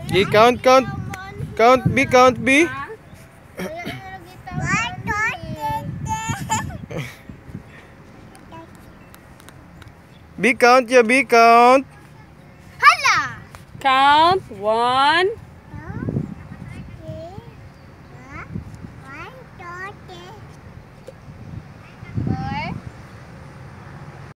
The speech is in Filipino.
Okay, count. Count B, count B. B count ya, B count. Hala! Count 1,